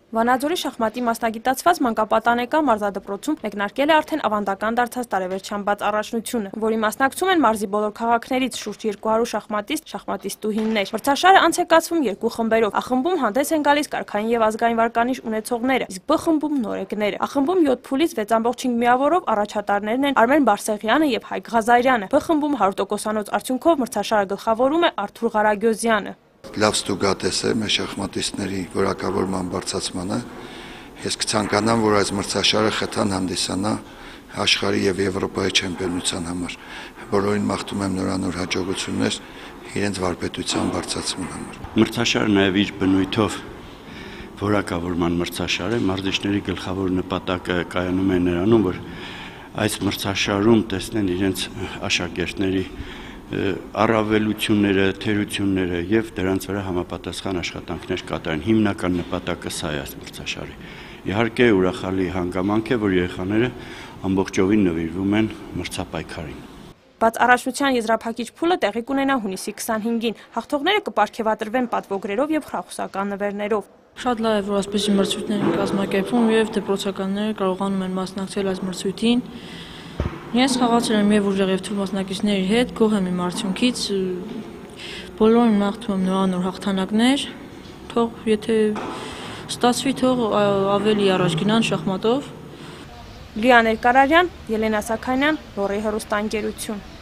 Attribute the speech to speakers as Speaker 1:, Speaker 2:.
Speaker 1: Վանաձորի շախմատի մասնագիտացված մանկապատանեկան մարզադպրոցում մեկնարկել է արդեն ավանդական դարձած տարեվերջյան բաց առաջնությունը, որի մասնակցում են մարզի բոլոր քաղաքներից շուրջ 200 շախմատիստ-շախմատիստուհիներ։ Մրցաշարը անց է կացվում երկու խմբերով։ A խմբում հանդես են գալիս կարգային եւ ազգային վարկանիշ ունեցողները, իսկ B խմբում նորեկները։ A խմբում 7 փուլից 6.5 միավորով առաջատարներն են Արմեն Բարսեղյանը եւ Հայկ Ղազարյանը։ B խմբում 100%-անոց արդյունքով մրցաշարը գլխավորում է Արթուր Ղարագյոզյանը։
Speaker 2: Լավ ստուգատես է մեր շախմատիստների որակավորման բարձրացմանը։ Ես կցանկանամ, որ այս մրցաշարը խթան հանդիսանա աշխարհի եւ Եվրոպայի չեմպիոնության համար, բոլորին մաղթում եմ նորանոր հաջողություններ իրենց վարպետության բարձրացման համար։
Speaker 3: Մրցաշարը նաեւ իր բնույթով որակավորման մրցաշար է, մարզիչների գլխավոր նպատակը կայանում է նրանում, որ այս մրցաշարում տեսնեն իրենց աշակերտների առավելությունները, թերությունները եւ դրանց վրա համապատասխան աշխատանքներ կատարեն։ Հիմնական նպատակը սա է այս մրցաշարի։ Իհարկե ուրախալի հանգամանք է, որ երեխաները ամբողջովին նվիրվում են մրցապայքարին։
Speaker 1: Բաց առաջնության եզրափակիչ փուլը տեղի կունենա հունիսի 25-ին։ Հաղթողները կպարգևատրվեն պատվոգրերով եւ խրախուսական նվերներով։
Speaker 4: Շատ լավ է, որ այսպիսի մրցույթներ են կազմակերպվում եւ դպրոցականները կարողանում են մասնակցել այս մրցույթին։ Ես խաղացել եմ եւ ուժեղ եւ թույլ մասնակիցների հետ, գոհ եմ իմ արդյունքից, բոլորին մաղթում եմ նորանոր հաղթանակներ, թող եթե ստացվի, թող ավելի առաջ գնան շախմատով։
Speaker 1: Լիաներ Կարարյան, Ելենա Սաքանյան, Լոռի հեռուստաընկերություն։